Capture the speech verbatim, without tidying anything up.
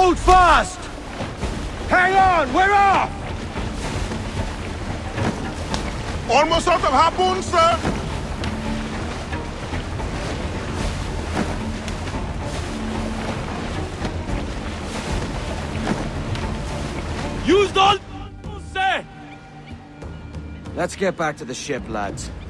Hold fast! Hang on, we're off! Almost out of harpoons, sir! Used all, sir! Let's get back to the ship, lads.